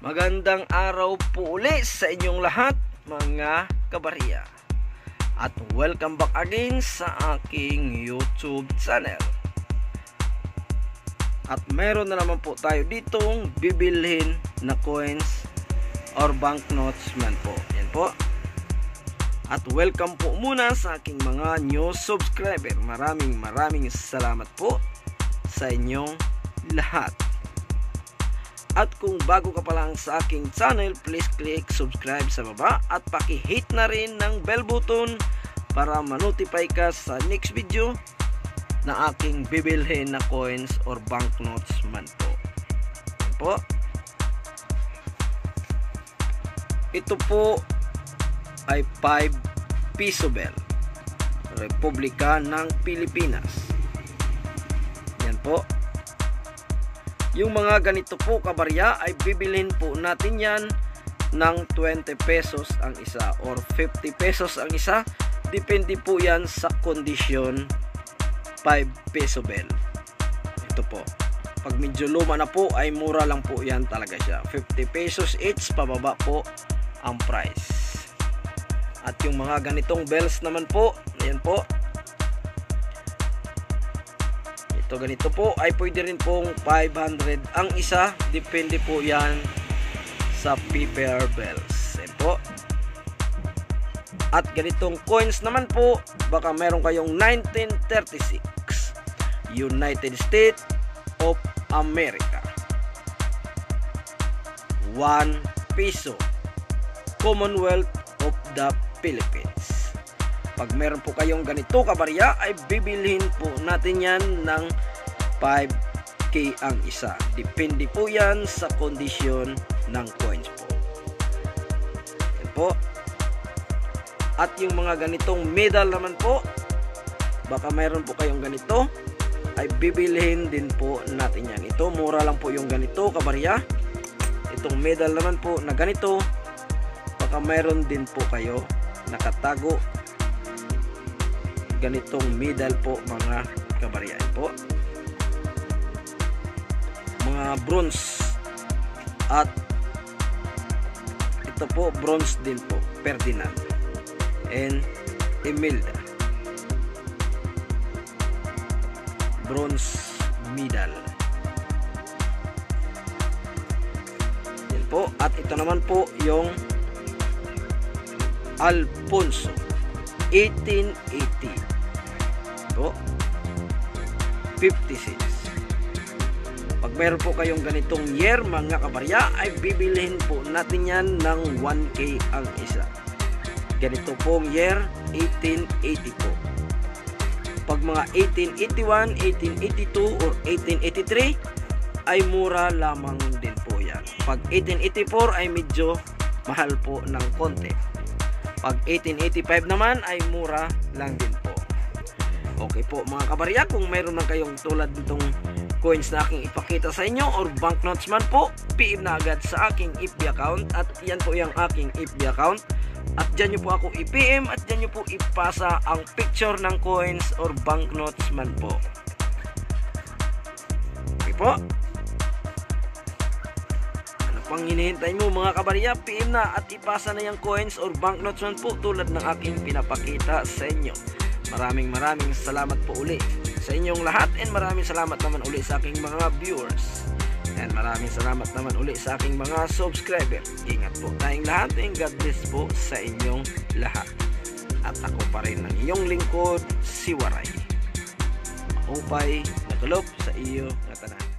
Magandang araw po uli sa inyong lahat mga kabarya. At welcome back again sa aking YouTube channel. At meron na naman po tayo ditong bibilhin na coins or banknotes man po. Yan po. At welcome po muna sa aking mga new subscriber. Maraming salamat po sa inyong lahat. At kung bago ka pa lang sa aking channel, please click subscribe sa baba at paki-hit na rin ng bell button para ma-notify ka sa next video na aking bibilhin na coins or banknotes man po. Yan po. Ito po ay 5 piso bill, Republika ng Pilipinas. Yan po. Yung mga ganito po kabarya ay bibilhin po natin yan ng 20 pesos ang isa or 50 pesos ang isa. Depende po yan sa kondisyon 5 peso bill. Ito po. Pag medyo luma na po ay mura lang po yan talaga siya. 50 pesos each pababa po ang price. At yung mga ganitong bells naman po, ayan po. Ito ganito po ay pwede rin pong 500 ang isa. Depende po yan sa paper bells. Ayan po. At ganitong coins naman po, baka meron kayong 1936 United States of America, 1 peso Commonwealth of the Philippines. Pag meron po kayong ganito kabarya ay bibilhin po natin yan ng 5K ang isa. Depende po yan sa kondisyon ng coins po. Yan po. At yung mga ganitong medal naman po, baka meron po kayong ganito, ay bibilhin din po natin yan. Ito, mura lang po yung ganito kabarya. Itong medal naman po na ganito, baka meron din po kayo nakatago ganitong medal po mga kabarya po. Mga bronze. At ito po bronze din po, Ferdinand and Imelda. Bronze medal. Yan po. At ito naman po yung Alfonso 1880 po, 56. Pag meron po kayong ganitong year mga kabarya ay bibilihin po natin yan ng 1K ang isa. Ganito pong year 1880 po. Pag mga 1881, 1882 or 1883 ay mura lamang din po yan. Pag 1884 ay medyo mahal po ng konti. Pag 1885 naman ay mura lang din po. Okay po mga kabarya, kung mayroon na kayong tulad nitong coins na aking ipakita sa inyo or banknotes man po, PM na agad sa aking FB account. At yan po yung aking FB account. At dyan nyo po ako i-PM at dyan nyo po ipasa ang picture ng coins or banknotes man po. Okay po. Pang hinihintay mo mga kabarya, PM na at ipasa na yung coins or banknotes man po tulad ng aking pinapakita sa inyo. Maraming salamat po uli sa inyong lahat and maraming salamat naman uli sa aking mga viewers. And maraming salamat naman uli sa aking mga subscriber. Ingat po tayong lahat and God bless po sa inyong lahat. At ako pa rin ang iyong lingkod, si Waray. Upay natulog sa iyo na tanan.